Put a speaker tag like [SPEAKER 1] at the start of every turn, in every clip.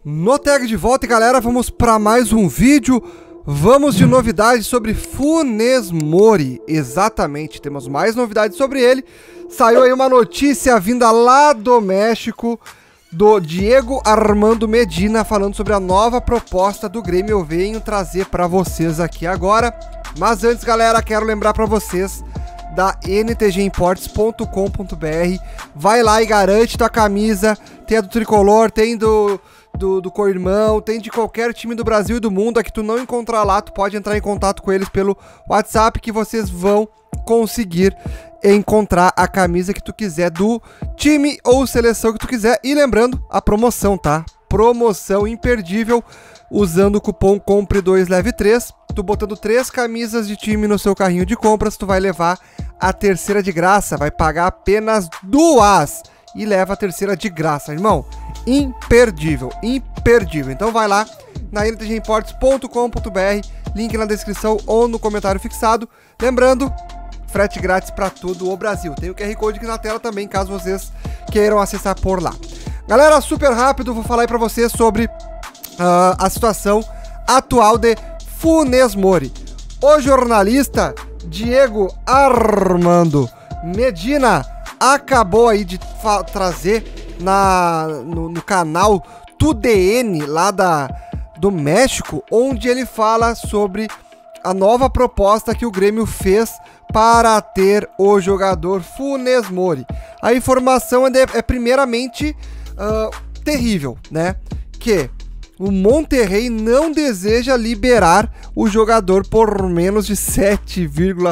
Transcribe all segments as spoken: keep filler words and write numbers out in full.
[SPEAKER 1] No Tag de volta, e galera, vamos para mais um vídeo. Vamos de novidades sobre Funes Mori. Exatamente, temos mais novidades sobre ele. Saiu aí uma notícia vinda lá do México, do Diego Armando Medina, falando sobre a nova proposta do Grêmio. Eu venho trazer para vocês aqui agora. Mas antes, galera, quero lembrar para vocês da N T G imports ponto com ponto br. Vai lá e garante tua camisa. Tem a do Tricolor, tem do... do, do co-irmão, tem de qualquer time do Brasil e do mundo. Aqui tu não encontrar lá, tu pode entrar em contato com eles pelo WhatsApp, que vocês vão conseguir encontrar a camisa que tu quiser do time ou seleção que tu quiser. E lembrando, a promoção, tá? Promoção imperdível, usando o cupom compre dois leve três. Tu botando três camisas de time no seu carrinho de compras, tu vai levar a terceira de graça, vai pagar apenas duas e leva a terceira de graça, irmão. Imperdível, imperdível. Então vai lá na N T G imports ponto com ponto br, link na descrição ou no comentário fixado. Lembrando, frete grátis para todo o Brasil. Tem o Q R Code aqui na tela também, caso vocês queiram acessar por lá. Galera, super rápido, vou falar aí para vocês sobre uh, a situação atual de Funes Mori. O jornalista Diego Armando Medina acabou aí de trazer na, no, no canal T U D N lá da, do México, onde ele fala sobre a nova proposta que o Grêmio fez para ter o jogador Funes Mori. A informação é, de, é primeiramente uh, terrível, né? Que o Monterrey não deseja liberar o jogador por menos de sete vírgula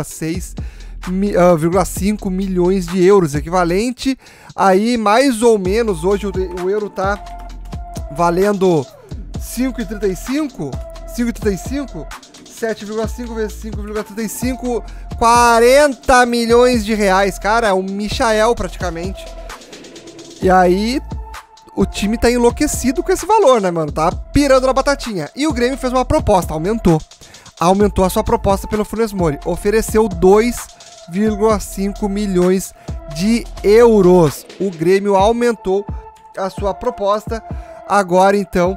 [SPEAKER 1] cinco milhões de euros, equivalente aí mais ou menos, hoje o, o euro tá valendo cinco vírgula trinta e cinco, cinco vírgula trinta e cinco, sete vírgula cinco vezes cinco vírgula trinta e cinco, quarenta milhões de reais, cara, é um Michael praticamente. E aí o time tá enlouquecido com esse valor, né, mano? Tá pirando na batatinha. E o Grêmio fez uma proposta, aumentou. Aumentou a sua proposta pelo Funes Mori. Ofereceu dois vírgula cinco milhões de euros. O Grêmio aumentou a sua proposta. Agora, então,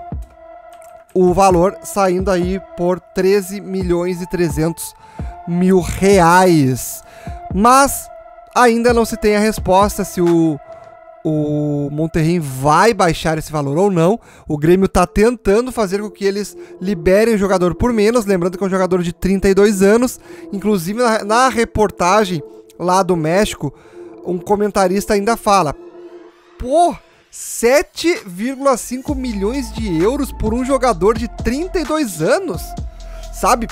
[SPEAKER 1] o valor saindo aí por treze milhões e trezentos mil reais. Mas ainda não se tem a resposta se o o Monterrey vai baixar esse valor ou não. O Grêmio tá tentando fazer com que eles liberem o jogador por menos, lembrando que é um jogador de trinta e dois anos. Inclusive na, na reportagem lá do México, um comentarista ainda fala: pô, sete vírgula cinco milhões de euros por um jogador de trinta e dois anos? Sabe?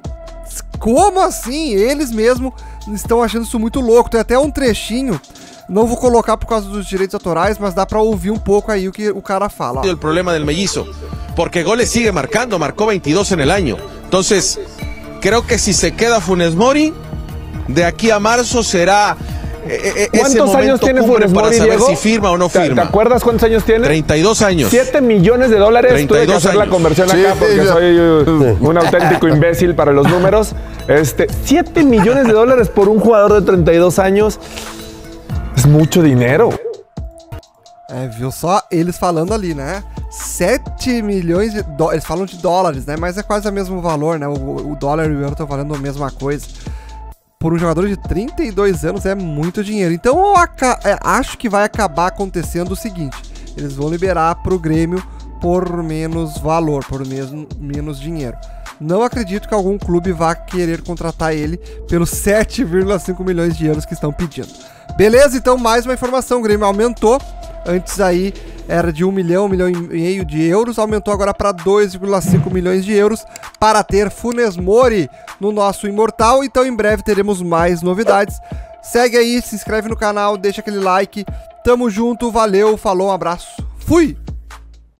[SPEAKER 1] Como assim? Eles mesmo estão achando isso muito louco. Tem até um trechinho, não vou colocar por causa dos direitos autorais, mas dá pra ouvir um pouco aí o que o cara fala.
[SPEAKER 2] El problema del mellizo, porque goles sigue marcando, marcó veintidós en el año. Entonces, creo que si se queda Funes Mori, de aquí a marzo será eh, ese
[SPEAKER 3] ¿Cuántos años tiene Funes Mori,
[SPEAKER 2] para saber
[SPEAKER 3] Diego?
[SPEAKER 2] si firma o no
[SPEAKER 3] ¿Te,
[SPEAKER 2] firma.
[SPEAKER 3] ¿Te acuerdas cuántos años tiene?
[SPEAKER 2] treinta y dos años.
[SPEAKER 3] siete millones de dólares. Tuve que hacer
[SPEAKER 2] años.
[SPEAKER 3] la conversión acá, sí, porque sí, soy uh, un auténtico imbécil para los números. Este, siete millones de dólares por un jugador de treinta y dos años. É muito dinheiro.
[SPEAKER 1] É, viu só eles falando ali, né? sete milhões de dólares. Eles falam de dólares, né? Mas é quase o mesmo valor, né? O, o dólar e o euro estão valendo a mesma coisa. Por um jogador de trinta e dois anos é muito dinheiro. Então eu é, acho que vai acabar acontecendo o seguinte: eles vão liberar pro Grêmio por menos valor, por mesmo, menos dinheiro. Não acredito que algum clube vá querer contratar ele pelos sete vírgula cinco milhões de euros que estão pedindo. Beleza, então mais uma informação, o Grêmio aumentou, antes aí era de um milhão, um milhão e meio de euros, aumentou agora para dois vírgula cinco milhões de euros para ter Funes Mori no nosso Imortal. Então em breve teremos mais novidades. Segue aí, se inscreve no canal, deixa aquele like, tamo junto, valeu, falou, um abraço, fui!